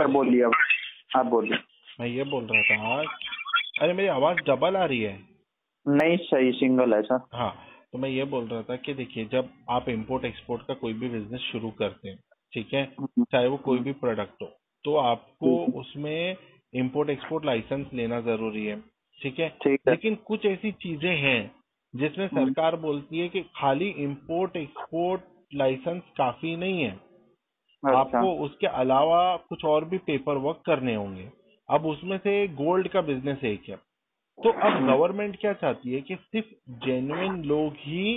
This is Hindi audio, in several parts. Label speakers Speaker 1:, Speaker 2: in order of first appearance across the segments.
Speaker 1: सर बोलिए, अब आप बोलिए।
Speaker 2: मैं ये बोल रहा था, अरे मेरी आवाज डबल आ रही है?
Speaker 1: नहीं, सही सिंगल है सर।
Speaker 2: हाँ, तो मैं ये बोल रहा था कि देखिए, जब आप इंपोर्ट एक्सपोर्ट का कोई भी बिजनेस शुरू करते हैं, ठीक है, चाहे वो कोई भी प्रोडक्ट हो, तो आपको
Speaker 1: ठीक है,
Speaker 2: उसमें इंपोर्ट एक्सपोर्ट लाइसेंस लेना जरूरी है, ठीक है।
Speaker 1: ठीक है।
Speaker 2: लेकिन कुछ ऐसी चीजें हैं जिसमें सरकार बोलती है कि खाली इंपोर्ट एक्सपोर्ट लाइसेंस काफी नहीं है,
Speaker 1: अच्छा।
Speaker 2: आपको उसके अलावा कुछ और भी पेपर वर्क करने होंगे। अब उसमें से गोल्ड का बिजनेस एक है। तो अब गवर्नमेंट क्या चाहती है कि सिर्फ जेन्युइन लोग ही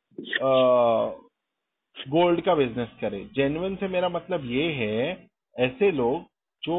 Speaker 2: गोल्ड का बिजनेस करें। जेन्युइन से मेरा मतलब ये है, ऐसे लोग जो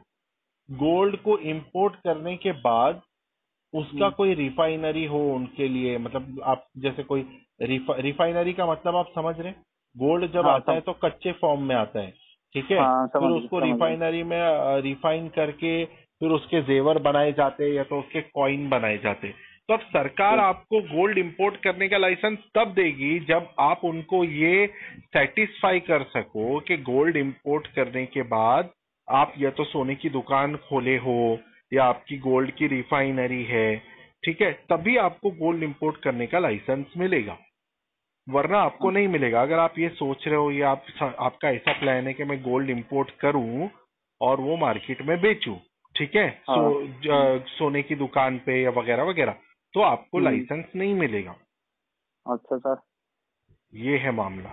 Speaker 2: गोल्ड को इंपोर्ट करने के बाद उसका कोई रिफाइनरी हो उनके लिए, मतलब आप जैसे कोई रिफाइनरी का मतलब आप समझ रहे हैं? गोल्ड जब
Speaker 1: हाँ
Speaker 2: आता है तो कच्चे फॉर्म में आता है, ठीक है।
Speaker 1: हाँ,
Speaker 2: फिर
Speaker 1: समझ गए
Speaker 2: उसको
Speaker 1: समझ गए।
Speaker 2: रिफाइनरी में रिफाइन करके फिर उसके जेवर बनाए जाते हैं या तो उसके कॉइन बनाए जाते हैं। तो अब सरकार आपको गोल्ड इंपोर्ट करने का लाइसेंस तब देगी जब आप उनको ये सेटिस्फाई कर सको कि गोल्ड इंपोर्ट करने के बाद आप या तो सोने की दुकान खोले हो या आपकी गोल्ड की रिफाइनरी है, ठीक है, तभी आपको गोल्ड इंपोर्ट करने का लाइसेंस मिलेगा, वरना आपको नहीं मिलेगा। अगर आप ये सोच रहे हो या आपका ऐसा प्लान है कि मैं गोल्ड इंपोर्ट करूं और वो मार्केट में बेचूं, ठीक है,
Speaker 1: हाँ।
Speaker 2: सोने की दुकान पे या वगैरह वगैरह, तो आपको
Speaker 1: हम्म,
Speaker 2: लाइसेंस नहीं मिलेगा।
Speaker 1: अच्छा सर।
Speaker 2: ये है मामला।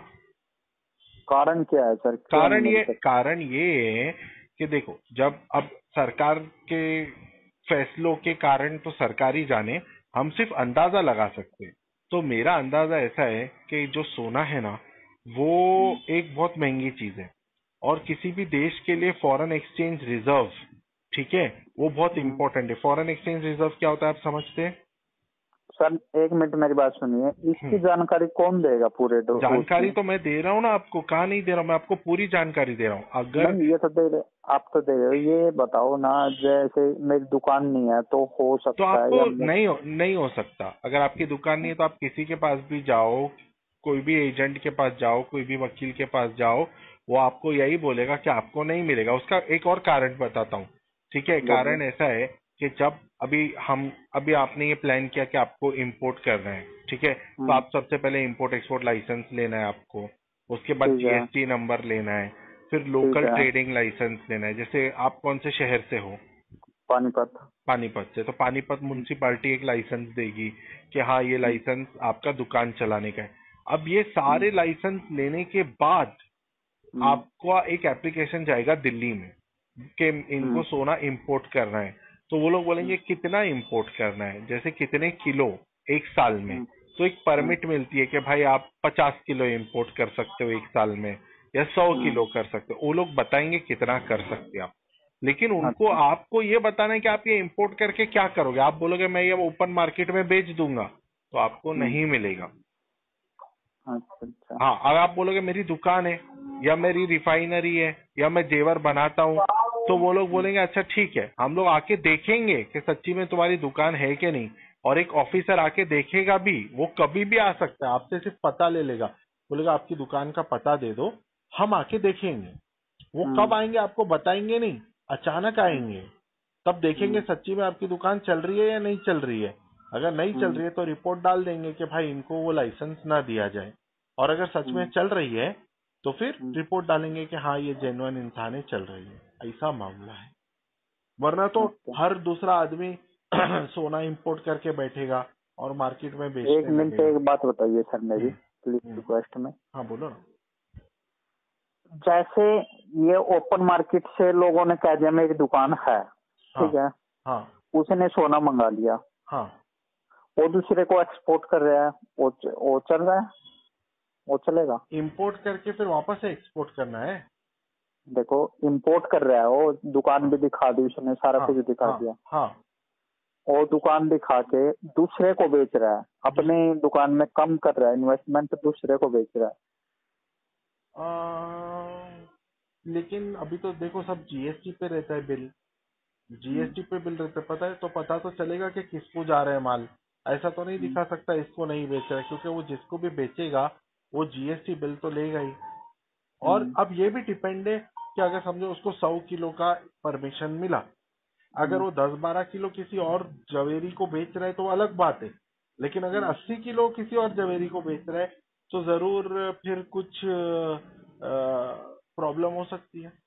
Speaker 1: कारण क्या है सर, क्यों नहीं मिल सकता?
Speaker 2: कारण ये है कि देखो, जब अब सरकार के फैसलों के कारण तो सरकार ही जाने, हम सिर्फ अंदाजा लगा सकते हैं। तो मेरा अंदाजा ऐसा है कि जो सोना है ना, वो एक बहुत महंगी चीज है, और किसी भी देश के लिए फॉरेन एक्सचेंज रिजर्व, ठीक है, वो बहुत
Speaker 1: हम्म,
Speaker 2: इंपॉर्टेंट है। फॉरेन एक्सचेंज रिजर्व क्या होता है, आप समझते हैं?
Speaker 1: सर एक मिनट मेरी बात सुनिए, इसकी जानकारी कौन देगा पूरे उसकी?
Speaker 2: जानकारी तो मैं दे रहा हूँ ना आपको, कहा नहीं दे रहा हूँ, मैं आपको पूरी जानकारी दे रहा हूँ। अगर
Speaker 1: नहीं, ये तो दे रहे, आप तो दे रहे हो, ये बताओ ना। जैसे मेरी दुकान नहीं है तो हो
Speaker 2: तो
Speaker 1: सकता है
Speaker 2: आपको
Speaker 1: या
Speaker 2: नहीं हो सकता। अगर आपकी दुकान नहीं है तो आप किसी के पास भी जाओ, कोई भी एजेंट के पास जाओ, कोई भी वकील के पास जाओ, वो आपको यही बोलेगा कि आपको नहीं मिलेगा। उसका एक और कारण बताता हूँ, ठीक है।
Speaker 1: बोलिए।
Speaker 2: कारण ऐसा है कि जब अभी आपने ये प्लान किया कि आपको इंपोर्ट करना है, ठीक है, तो
Speaker 1: हम्म,
Speaker 2: आप सबसे पहले इंपोर्ट एक्सपोर्ट लाइसेंस लेना है आपको, उसके बाद
Speaker 1: ठीक है।
Speaker 2: जीएसटी नंबर लेना है, फिर
Speaker 1: ठीक
Speaker 2: लोकल
Speaker 1: है।
Speaker 2: ट्रेडिंग लाइसेंस लेना है। जैसे आप कौन से शहर से हो?
Speaker 1: पानीपत।
Speaker 2: पानीपत से, तो पानीपत म्युनिसिपालिटी एक लाइसेंस देगी कि हाँ, ये
Speaker 1: हम्म,
Speaker 2: लाइसेंस आपका दुकान चलाने का है। अब ये
Speaker 1: हम्म,
Speaker 2: सारे लाइसेंस लेने के बाद
Speaker 1: हम्म,
Speaker 2: आपका एक एप्लीकेशन जाएगा दिल्ली में कि इनको
Speaker 1: हम्म,
Speaker 2: सोना इंपोर्ट करना है। तो वो लोग बोलेंगे कितना इंपोर्ट करना है, जैसे कितने किलो एक साल में।
Speaker 1: हम्म,
Speaker 2: तो एक
Speaker 1: हम्म,
Speaker 2: परमिट मिलती है कि भाई आप 50 किलो इंपोर्ट कर सकते हो एक साल में, या 100
Speaker 1: हम्म,
Speaker 2: किलो कर सकते हो। वो लोग बताएंगे कितना कर सकते हो आप, लेकिन उनको
Speaker 1: अच्छा
Speaker 2: आपको ये बताना है कि आप ये इंपोर्ट करके क्या करोगे। आप बोलोगे मैं ये ओपन मार्केट में बेच दूंगा, तो आपको नहीं मिलेगा।
Speaker 1: अच्छा अच्छा।
Speaker 2: हाँ, अगर आप बोलोगे मेरी दुकान है या मेरी रिफाइनरी है या मैं जेवर बनाता हूँ, तो वो लोग बोलेंगे अच्छा ठीक है, हम लोग आके देखेंगे कि सच्ची में तुम्हारी दुकान है कि नहीं। और एक ऑफिसर आके देखेगा भी, वो कभी भी आ सकता है, आपसे सिर्फ पता ले लेगा, बोलेगा आपकी दुकान का पता दे दो, हम आके देखेंगे। वो
Speaker 1: हम्म,
Speaker 2: कब आएंगे आपको बताएंगे नहीं, अचानक आएंगे, तब देखेंगे
Speaker 1: हम्म,
Speaker 2: सच्ची में आपकी दुकान चल रही है या नहीं चल रही है। अगर नहीं चल
Speaker 1: हम्म,
Speaker 2: रही है तो रिपोर्ट डाल देंगे कि भाई इनको वो लाइसेंस ना दिया जाए, और अगर सच में
Speaker 1: हम्म,
Speaker 2: चल रही है तो फिर
Speaker 1: हम्म,
Speaker 2: रिपोर्ट डालेंगे कि हाँ ये जेन्युइन इंसान है, चल रही है। ऐसा मामला है। वरना तो
Speaker 1: अच्छा।
Speaker 2: हर दूसरा आदमी सोना इंपोर्ट करके बैठेगा और मार्केट में
Speaker 1: एक
Speaker 2: बेचने
Speaker 1: मिनट,
Speaker 2: लगेगा।
Speaker 1: एक बात बताइए सर मेरी,
Speaker 2: हम्म।
Speaker 1: Please
Speaker 2: hmm.
Speaker 1: रिक्वेस्ट में।
Speaker 2: हाँ, बोलो ना।
Speaker 1: जैसे ये ओपन मार्केट से लोगों ने कह दिया मेरी दुकान है,
Speaker 2: हाँ।
Speaker 1: ठीक है,
Speaker 2: हाँ।
Speaker 1: उसने सोना मंगा लिया,
Speaker 2: हाँ।
Speaker 1: वो दूसरे को एक्सपोर्ट कर रहा है, वो चल रहा है, वो चलेगा?
Speaker 2: इंपोर्ट करके फिर वापस से एक्सपोर्ट करना है।
Speaker 1: देखो, इंपोर्ट कर रहा है, वो दुकान
Speaker 2: हाँ।
Speaker 1: भी दिखा दी उसने, सारा
Speaker 2: हाँ।
Speaker 1: कुछ दिखा
Speaker 2: हाँ।
Speaker 1: दिया।
Speaker 2: हाँ।
Speaker 1: वो दुकान दिखा के दूसरे को बेच रहा है,
Speaker 2: दूस-
Speaker 1: अपनी दुकान में कम कर रहा है इन्वेस्टमेंट, दूसरे को बेच रहा है।
Speaker 2: लेकिन अभी तो देखो सब जीएसटी पे रहता है बिल,
Speaker 1: हम्म,
Speaker 2: जीएसटी पे बिल रहता है, पता तो चलेगा कि किसको जा रहा है माल। ऐसा तो नहीं
Speaker 1: हम्म,
Speaker 2: दिखा सकता इसको नहीं बेच रहा है, क्योंकि वो जिसको भी बेचेगा वो जीएसटी बिल तो लेगा ही। और
Speaker 1: हम्म,
Speaker 2: अब ये भी डिपेंड है कि अगर समझो उसको 100 किलो का परमिशन मिला, अगर वो 10-12 किलो किसी और जवेरी को बेच रहा है तो वो अलग बात है, लेकिन अगर 80 किलो किसी और जवेरी को बेच रहा है तो जरूर फिर कुछ प्रॉब्लम हो सकती है।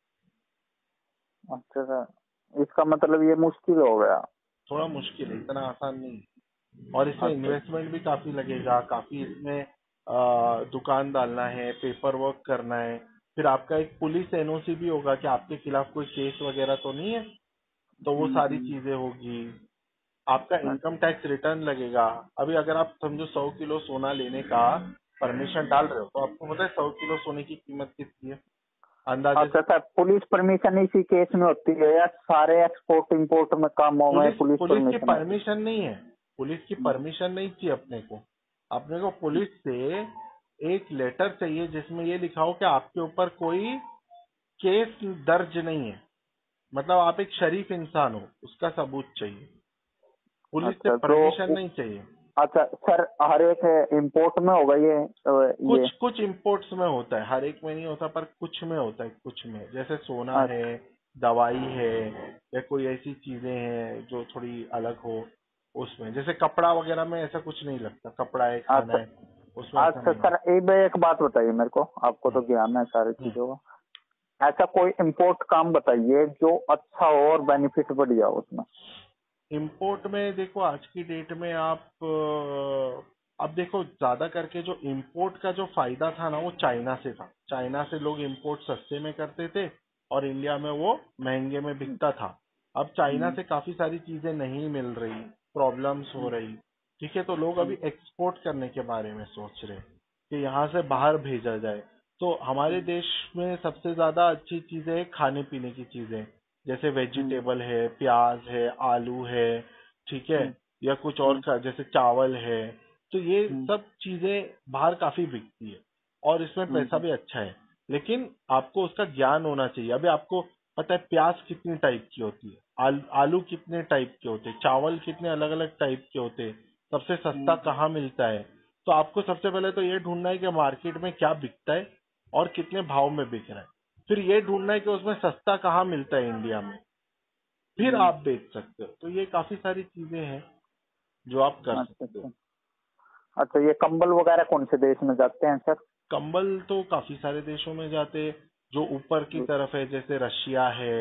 Speaker 1: अच्छा सर, इसका मतलब ये मुश्किल हो गया।
Speaker 2: थोड़ा मुश्किल है, इतना आसान नहीं, और इसमें
Speaker 1: अच्छा।
Speaker 2: इन्वेस्टमेंट भी काफी लगेगा, काफी इसमें दुकान डालना है, पेपर वर्क करना है, फिर आपका एक पुलिस एनओसी भी होगा कि आपके खिलाफ कोई केस वगैरह तो नहीं है, तो वो सारी चीजें होगी। आपका इनकम टैक्स रिटर्न लगेगा। अभी अगर आप समझो 100 किलो सोना लेने का परमिशन डाल रहे हो, तो आपको पता है 100 किलो सोने की कीमत कितनी है अंदाजे
Speaker 1: अच्छा
Speaker 2: से?
Speaker 1: सर, पुलिस परमिशन इसी केस में होती है या सारे एक्सपोर्ट इंपोर्ट में कामों में
Speaker 2: पुलिस
Speaker 1: पुलिस
Speaker 2: पुलिस की
Speaker 1: परमिशन होती
Speaker 2: परमिशन नहीं है, पुलिस की परमिशन नहीं चाहिए अपने को पुलिस से एक लेटर चाहिए जिसमें ये लिखा हो कि आपके ऊपर कोई केस दर्ज नहीं है, मतलब आप एक शरीफ इंसान हो, उसका सबूत चाहिए,
Speaker 1: है?
Speaker 2: पुलिस से
Speaker 1: अच्छा
Speaker 2: परमिशन
Speaker 1: तो
Speaker 2: नहीं चाहिए।
Speaker 1: अच्छा सर, हर एक इम्पोर्ट में होगा ये ये
Speaker 2: कुछ कुछ इंपोर्ट्स में होता है, हर एक में नहीं होता, पर कुछ में होता है, कुछ में, जैसे सोना है,
Speaker 1: अच्छा
Speaker 2: दवाई है, या कोई ऐसी चीजें हैं जो थोड़ी अलग हो, उसमें जैसे कपड़ा वगैरह में ऐसा कुछ नहीं लगता, कपड़ा है, खाना
Speaker 1: अच्छा
Speaker 2: है, उसमें ऐसा
Speaker 1: अच्छा
Speaker 2: नहीं है।
Speaker 1: सर, एक बात बताइए मेरे को, आपको तो
Speaker 2: हम्म,
Speaker 1: ज्ञान है सारी
Speaker 2: हम्म।
Speaker 1: चीजों का। ऐसा कोई इम्पोर्ट काम बताइए जो अच्छा हो और बेनिफिट बढ़ जाओ उसमें।
Speaker 2: इंपोर्ट में देखो, आज की डेट में आप अब देखो, ज्यादा करके जो इंपोर्ट का जो फायदा था ना, वो चाइना से था। चाइना से लोग इंपोर्ट सस्ते में करते थे और इंडिया में वो महंगे में बिकता था। अब चाइना
Speaker 1: हम्म,
Speaker 2: से काफी सारी चीजें नहीं मिल रही, प्रॉब्लम्स हो रही, ठीक है, तो लोग अभी एक्सपोर्ट करने के बारे में सोच रहे हैं कि यहाँ से बाहर भेजा जाए। तो हमारे देश में सबसे ज्यादा अच्छी चीजें हैं खाने पीने की चीजें, जैसे वेजिटेबल है, प्याज है, आलू है, ठीक है, या कुछ और जैसे चावल है, तो ये सब चीजें बाहर काफी बिकती है और इसमें पैसा भी अच्छा है, लेकिन आपको उसका ज्ञान होना चाहिए। अभी आपको पता है प्याज कितनी टाइप की होती है, आलू कितने टाइप के होते हैं, चावल कितने अलग अलग टाइप के होते हैं, सबसे सस्ता कहाँ मिलता है, तो आपको सबसे पहले तो ये ढूंढना है कि मार्केट में क्या बिकता है और कितने भाव में बिक रहा है, फिर ये ढूंढना है कि उसमें सस्ता कहाँ मिलता है इंडिया में, फिर आप बेच सकते हो। तो ये काफी सारी चीजें हैं जो आप कर
Speaker 1: अच्छा
Speaker 2: सकते हो।
Speaker 1: अच्छा। अच्छा, ये कंबल वगैरह कौन से देश में जाते हैं सर?
Speaker 2: कंबल तो काफी सारे देशों में जाते हैं, जो ऊपर की तरफ है, जैसे रशिया है,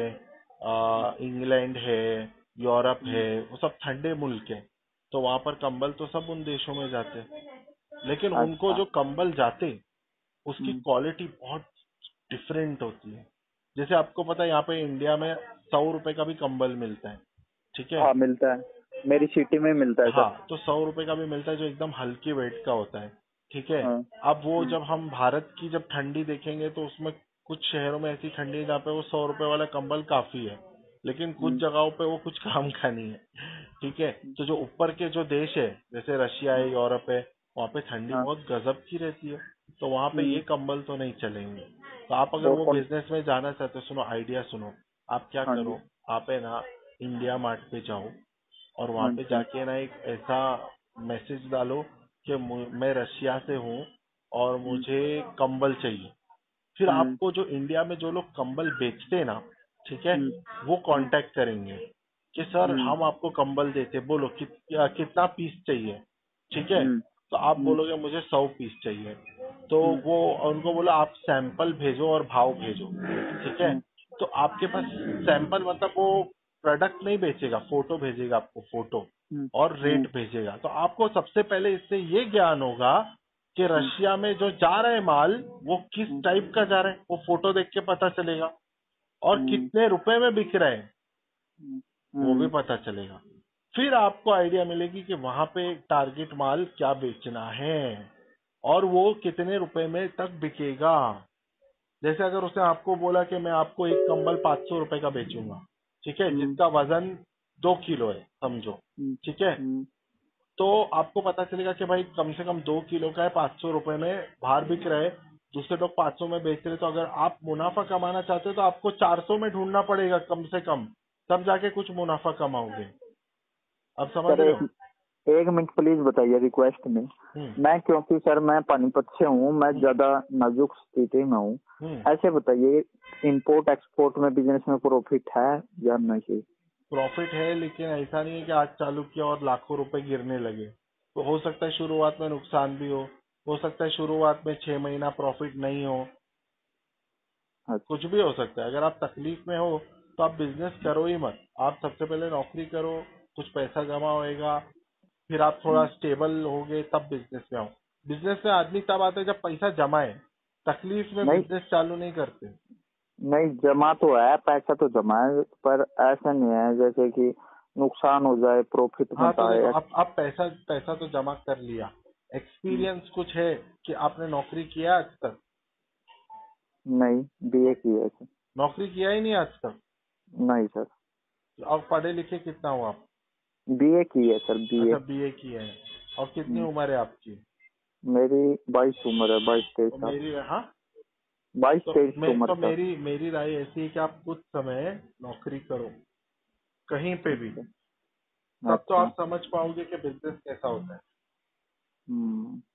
Speaker 2: इंग्लैंड है, यूरोप है, वो सब ठंडे मुल्क है, तो वहां पर कंबल तो सब उन देशों में जाते हैं, लेकिन उनको
Speaker 1: अच्छा।
Speaker 2: जो कंबल जाते उसकी क्वालिटी बहुत डिफरेंट होती है। जैसे आपको पता है यहाँ पे इंडिया में 100 रुपए का भी कंबल मिलता है, ठीक है,
Speaker 1: हाँ मिलता है, मेरी सिटी में मिलता है सर।
Speaker 2: हाँ, तो 100 रुपए का भी मिलता है जो एकदम हल्की वेट का होता है, ठीक है।
Speaker 1: हाँ।
Speaker 2: अब वो जब हम भारत की जब ठंडी देखेंगे तो उसमें कुछ शहरों में ऐसी ठंडी है जहाँ पे वो 100 रुपए वाला कंबल काफी है, लेकिन कुछ जगहों पे वो कुछ काम का नहीं है, ठीक है। तो जो ऊपर के जो देश है, जैसे रशिया है, यूरोप है, वहाँ पे ठंडी
Speaker 1: हाँ।
Speaker 2: बहुत गजब की रहती है, तो वहाँ पे ये कंबल तो नहीं चलेंगे। तो आप अगर
Speaker 1: वो
Speaker 2: वो
Speaker 1: कौन?
Speaker 2: बिजनेस में जाना चाहते हो, सुनो आइडिया सुनो, आप क्या
Speaker 1: हाँ जी।
Speaker 2: करो, आप है ना इंडिया मार्ट पे जाओ और वहां पे
Speaker 1: अच्छा।
Speaker 2: जाके ना एक ऐसा मैसेज डालो कि मैं रशिया से हूँ और मुझे कंबल चाहिए। फिर आपको जो इंडिया में जो लोग कंबल बेचते हैं ना, ठीक है, वो कांटेक्ट करेंगे कि सर हम आपको कंबल देते, बोलो कितना पीस चाहिए, ठीक है, तो आप बोलोगे मुझे 100 पीस चाहिए, तो वो उनको बोलो आप सैंपल भेजो और भाव भेजो, ठीक है। तो आपके पास सैंपल मतलब वो प्रोडक्ट नहीं बेचेगा, फोटो भेजेगा आपको, फोटो और रेट भेजेगा, तो आपको सबसे पहले इससे ये ज्ञान होगा कि रशिया में जो जा रहा है माल वो किस टाइप का जा रहा है, वो फोटो देख के पता चलेगा, और कितने रुपए में बिक रहा है वो भी पता चलेगा। फिर आपको आइडिया मिलेगी कि वहां पे टारगेट माल क्या बेचना है और वो कितने रुपए में तक बिकेगा। जैसे अगर उसने आपको बोला कि मैं आपको एक कंबल 500 रुपए का बेचूंगा, ठीक है, जिसका वजन 2 किलो है समझो, ठीक है, तो आपको पता चलेगा कि भाई कम से कम 2 किलो का है, 500 रुपए में बाहर बिक रहा है, दूसरे लोग 500 में बेच रहे, तो अगर आप मुनाफा कमाना चाहते हो तो आपको 400 में ढूंढना पड़ेगा कम से कम, तब जाके कुछ मुनाफा कमाओगे। अब समझ
Speaker 1: सर
Speaker 2: रहे हो?
Speaker 1: एक मिनट प्लीज बताइए रिक्वेस्ट में।
Speaker 2: हम्म,
Speaker 1: मैं क्योंकि सर मैं पानीपत से हूँ, मैं ज्यादा नाजुक स्थिति में हूँ, ऐसे बताइए, इंपोर्ट एक्सपोर्ट में बिजनेस में प्रॉफिट है या नहीं?
Speaker 2: प्रॉफिट है, लेकिन ऐसा नहीं है कि आज चालू किया और लाखों रुपए गिरने लगे। तो हो सकता है शुरुआत में नुकसान भी हो सकता है शुरुआत में 6 महीना प्रॉफिट नहीं हो,
Speaker 1: अच्छा।
Speaker 2: कुछ भी हो सकता है। अगर आप तकलीफ में हो तो आप बिजनेस करो ही मत। आप सबसे पहले नौकरी करो, कुछ पैसा जमा होएगा, फिर आप थोड़ा स्टेबल होगे, तब बिजनेस में आओ। बिजनेस में आदमी तब आता है जब पैसा जमा है, तकलीफ में
Speaker 1: नहीं
Speaker 2: बिजनेस चालू नहीं करते।
Speaker 1: नहीं, जमा तो है, पैसा तो जमा है, पर ऐसा नहीं है जैसे कि नुकसान हो जाए, प्रॉफिट
Speaker 2: हाँ,
Speaker 1: मत
Speaker 2: तो देखो,
Speaker 1: आए।
Speaker 2: आप पैसा पैसा तो जमा कर लिया। एक्सपीरियंस कुछ है कि आपने नौकरी किया आज तक?
Speaker 1: नहीं, बीए की है सर।
Speaker 2: नौकरी किया ही नहीं आज तक?
Speaker 1: नहीं सर,
Speaker 2: और पढ़े लिखे कितना हो आप?
Speaker 1: बीए की है सर, बीए।
Speaker 2: अच्छा, बीए किए हैं। और कितनी उम्र है आपकी?
Speaker 1: मेरी 22 उम्र है, 22-23
Speaker 2: तो
Speaker 1: साल।
Speaker 2: मेरी, हाँ,
Speaker 1: बाईस
Speaker 2: तो
Speaker 1: तेईस
Speaker 2: मैं
Speaker 1: उम्र
Speaker 2: तो
Speaker 1: का।
Speaker 2: मेरी मेरी राय ऐसी है कि आप कुछ समय नौकरी करो, कहीं पे भी।
Speaker 1: अच्छा।
Speaker 2: तब तो
Speaker 1: अच्छा।
Speaker 2: आप समझ पाओगे कि बिजनेस कैसा होता है।